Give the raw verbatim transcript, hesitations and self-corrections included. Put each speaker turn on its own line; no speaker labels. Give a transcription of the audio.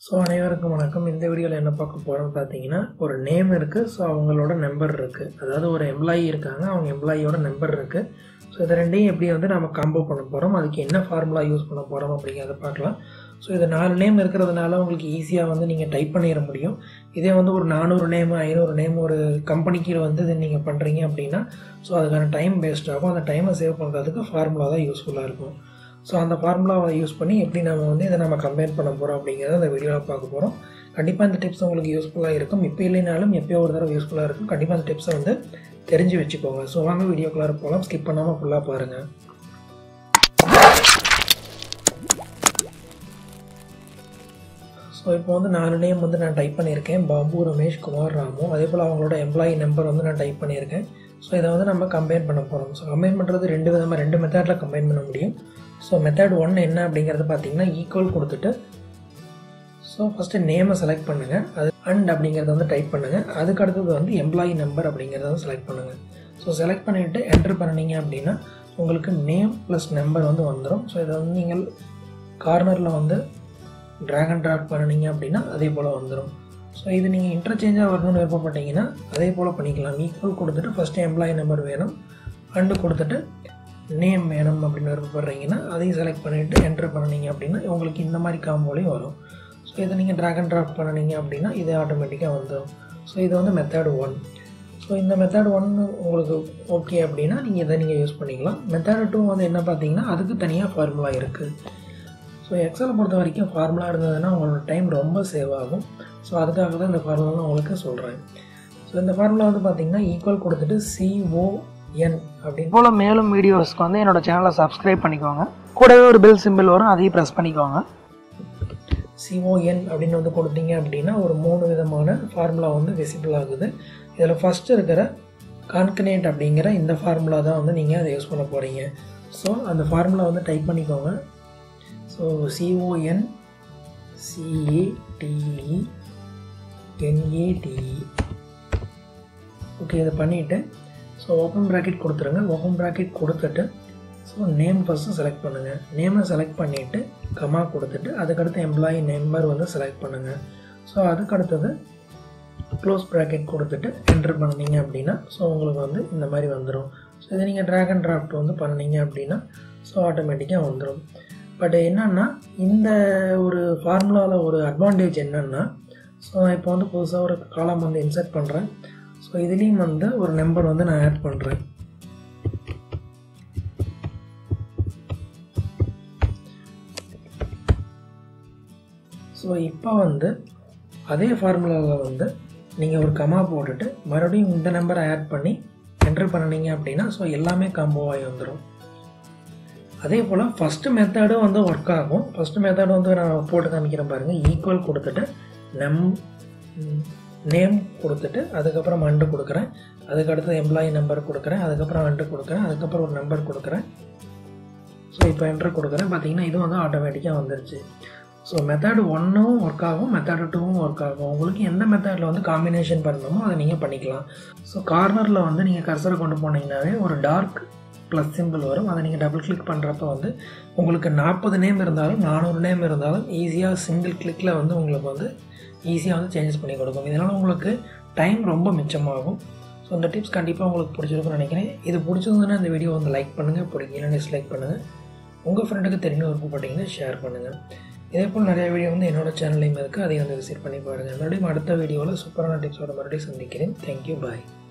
So அனைவருக்கும் வணக்கம். இந்த வீடியோவில் என்ன பார்க்க போகிறோம்னு பார்த்தீங்கன்னா, ஒரு நேம் இருக்குது, ஸோ அவங்களோட நம்பர் இருக்குது. அதாவது ஒரு எம்ப்ளாயி இருக்காங்க, அவங்க எம்ப்ளாயியோட நம்பர் இருக்குது. ஸோ இது ரெண்டையும் எப்படி வந்து நம்ம காம்போ பண்ண போகிறோம், அதுக்கு என்ன ஃபார்முலா யூஸ் பண்ண போகிறோம் அப்படிங்கிறத பார்க்கலாம். ஸோ இது நாலு நேம் இருக்கிறதுனால உங்களுக்கு ஈஸியாக வந்து நீங்கள் டைப் பண்ணிட முடியும். இதே வந்து ஒரு நானூறு நேம் ஐநூறு நேம் ஒரு கம்பெனிக்கு வந்து இது நீங்கள் பண்ணுறீங்க அப்படின்னா, ஸோ அதுக்கான டைம் வேஸ்ட் ஆகும். அந்த டைமை சேவ் பண்ணுறதுக்கு ஃபார்முலா தான் யூஸ்ஃபுல்லாக இருக்கும். ஸோ அந்த ஃபார்முலாவை யூஸ் பண்ணி எப்படி நம்ம வந்து இதை நம்ம கம்பேர் பண்ண போகிறோம் அப்படிங்கிறத அந்த வீடியோவில் பார்க்க போகிறோம். கண்டிப்பாக இந்த டிப்ஸ் உங்களுக்கு யூஸ்ஃபுல்லாக இருக்கும். இப்போ இல்லைனாலும் எப்போயோ ஒரு தடவை யூஸ்ஃபுல்லாக இருக்கும். கண்டிப்பாக அந்த டிப்ஸை வந்து தெரிஞ்சு வச்சுக்கோங்க. ஸோ வாங்க வீடியோக்குள்ளார போகலாம். ஸ்கிப் பண்ணாமல் ஃபுல்லாக பாருங்கள். ஸோ இப்போ வந்து நாலு நேம் வந்து நான் டைப் பண்ணியிருக்கேன். பாபு, ரமேஷ், குமார், ராமு. அதே போல் அவங்களோட எம்ப்ளாயி நம்பர் வந்து நான் டைப் பண்ணியிருக்கேன். ஸோ இதை வந்து நம்ம கம்பைன் பண்ண போகிறோம். ஸோ கம்பைன் பண்ணுறது ரெண்டு விதமாக ரெண்டு மெத்தடில் கம்பைன் பண்ண முடியும். ஸோ மெத்தட் ஒன் என்ன அப்படிங்கிறது பார்த்தீங்கன்னா, ஈக்குவல் கொடுத்துட்டு ஸோ ஃபஸ்ட்டு நேமை செலக்ட் பண்ணுங்கள். அது அண்ட் அப்படிங்கிறத வந்து டைப் பண்ணுங்கள். அதுக்கு அடுத்தது வந்து எம்ப்ளாயி நம்பர் அப்படிங்கிறத வந்து செலக்ட் பண்ணுங்கள். ஸோ செலக்ட் பண்ணிவிட்டு என்ட்ரு பண்ணிங்க அப்படின்னா உங்களுக்கு நேம் ப்ளஸ் நம்பர் வந்து வந்துடும். ஸோ இதை வந்து நீங்கள் கார்னரில் வந்து ட்ராக் அண்ட் ட்ராப் பண்ணிங்க அப்படின்னா அதே போல் வந்துடும். ஸோ இது நீங்கள் இன்டர்சேஞ்சாக வரணும்னு விருப்பப்பட்டீங்கன்னா அதே போல் பண்ணிக்கலாம். ஈக்குவல் கொடுத்துட்டு ஃபஸ்ட்டு எம்ப்ளாயி நம்பர் வேணும், அண்டு கொடுத்துட்டு நேம் வேணும் அப்படின்னு விருப்பப்படுறீங்கன்னா அதையும் செலக்ட் பண்ணிவிட்டு என்ட்ரு பண்ணிங்க அப்படின்னா உங்களுக்கு இந்த மாதிரி காம்போலையும் வரும். ஸோ இதை நீங்கள் ட்ராக் அண்ட் ட்ராப் பண்ணிங்க அப்படின்னா இது ஆட்டோமேட்டிக்காக வந்துடும். ஸோ இது வந்து மெத்தட் ஒன். ஸோ இந்த மெத்தட் ஒன்று உங்களுக்கு ஓகே அப்படின்னா நீங்கள் இதை நீங்கள் யூஸ் பண்ணிக்கலாம். மெத்தட் டூ வந்து என்ன பார்த்தீங்கன்னா, அதுக்கு தனியாக ஃபார்முலா இருக்குது. ஸோ எக்ஸலை பொறுத்த வரைக்கும் ஃபார்முலா இருந்ததுன்னா உங்களோட டைம் ரொம்ப சேவ் ஆகும். ஸோ அதுக்காக தான் இந்த ஃபார்முலா நான் உங்களுக்கு சொல்கிறேன். ஸோ இந்த ஃபார்முலா வந்து பார்த்தீங்கன்னா, ஈக்குவல் கொடுத்துட்டு சிஓஎன் அப்படின்னு போல் மேலும் வீடியோஸ்க்கு வந்து என்னோடய சேனலை சப்ஸ்கிரைப் பண்ணிக்கோங்க. கூடவே ஒரு பெல் சிம்பிள் வரும், அதையும் ப்ரெஸ் பண்ணிக்கோங்க. சிஓஎன் அப்படின்னு வந்து கொடுத்தீங்க அப்படின்னா ஒரு மூணு விதமான ஃபார்முலா வந்து விசிபிள் ஆகுது. இதில் ஃபஸ்ட்டு இருக்கிற கான்கனேட் அப்படிங்கிற இந்த ஃபார்முலா தான் வந்து நீங்கள் அதை யூஸ் பண்ண போகிறீங்க. ஸோ அந்த ஃபார்முலா வந்து டைப் பண்ணிக்கோங்க. So C O N C A T E N A T E okay, இதை பண்ணிவிட்டு ஸோ ஓப்பன் ப்ராக்கெட் கொடுத்துருங்க. ஓப்பன் ப்ராக்கெட் கொடுத்துட்டு ஸோ நேம் ஃபஸ்ட்டு செலக்ட் பண்ணுங்கள். நேமை செலக்ட் பண்ணிவிட்டு கமா கொடுத்துட்டு அதுக்கடுத்து எம்ப்ளாயி நம்பர் வந்து செலக்ட் பண்ணுங்கள். ஸோ அதுக்கடுத்தது க்ளோஸ் ப்ராக்கெட் கொடுத்துட்டு என்ட்ரு பண்ணிங்க அப்படின்னா ஸோ உங்களுக்கு வந்து இந்த மாதிரி வந்துடும். ஸோ இதை நீங்கள் ட்ராக் அண்ட் ட்ராப்ட் வந்து பண்ணிங்க அப்படின்னா ஸோ ஆட்டோமேட்டிக்காக வந்துடும். பட் என்னென்னா இந்த ஒரு ஃபார்முலாவில் ஒரு அட்வான்டேஜ் என்னென்னா, ஸோ நான் இப்போ வந்து புதுசாக ஒரு காலம் வந்து இன்சர்ட் பண்ணுறேன். ஸோ இதுலேயும் வந்து ஒரு நம்பர் வந்து நான் ஆட் பண்ணுறேன். ஸோ இப்போ வந்து அதே ஃபார்முலாவில் வந்து நீங்கள் ஒரு கமா போட்டுட்டு மறுபடியும் இந்த நம்பரை ஆட் பண்ணி என்ட்ரு பண்ணிங்க அப்படின்னா ஸோ எல்லாமே காம்போவாகி வந்துடும். அதே போல் ஃபஸ்ட்டு மெத்தடும் வந்து ஒர்க் ஆகும். ஃபஸ்ட்டு மெத்தட் வந்து நான் போட்டு காமிக்கிறேன் பாருங்கள். ஈக்குவல் கொடுத்துட்டு நம் நேம் கொடுத்துட்டு அதுக்கப்புறம் அண்டு கொடுக்குறேன். அதுக்கடுத்து எம்ப்ளாயி நம்பர் கொடுக்குறேன். அதுக்கப்புறம் அண்டு கொடுக்குறேன். அதுக்கப்புறம் ஒரு நம்பர் கொடுக்குறேன். ஸோ இப்போ என்ட்ரு கொடுக்குறேன். பார்த்தீங்கன்னா இது வந்து ஆட்டோமேட்டிக்காக வந்துருச்சு. ஸோ மெத்தட் ஒன்றும் ஒர்க் ஆகும், மெத்தட் டூவும் ஒர்க் ஆகும். உங்களுக்கு எந்த மெத்தடில் வந்து காம்பினேஷன் பண்ணணுமோ அதை நீங்கள் பண்ணிக்கலாம். ஸோ கார்னரில் வந்து நீங்கள் கர்சரை கொண்டு போனீங்கன்னாவே ஒரு டார்க் ப்ளஸ் சிம்பிள் வரும். அதை நீங்கள் டபுள் கிளிக் பண்ணுறப்ப வந்து உங்களுக்கு நாற்பது நேம் இருந்தாலும் நானூறு நேம் இருந்தாலும் ஈஸியாக சிங்கிள் கிளிக்கில் வந்து உங்களுக்கு வந்து ஈஸியாக வந்து சேஞ்சஸ் பண்ணி கொடுக்கும். இதனால் உங்களுக்கு டைம் ரொம்ப மிச்சமாகும். ஸோ இந்த டிப்ஸ் கண்டிப்பாக உங்களுக்கு பிடிச்சிருக்குன்னு நினைக்கிறேன். இது பிடிச்சிருந்ததுன்னா இந்த வீடியோ வந்து லைக் பண்ணுங்கள், பிடிக்கலன்னு டிஸ்லைக் பண்ணுங்கள். உங்கள் ஃப்ரெண்டுக்கு தெரிஞ்ச விருப்பப்பட்டீங்கன்னா ஷேர் பண்ணுங்கள். இதே போல் நிறைய வீடியோ வந்து என்னோடய சேனல்லையும் இருக்குது, அதையும் வந்து விசிட் பண்ணி பாருங்கள். மறுபடியும் அடுத்த வீடியோவில் சூப்பரான டிப்ஸோட மறுபடியும் சந்திக்கிறேன். தேங்க்யூ, பாய்.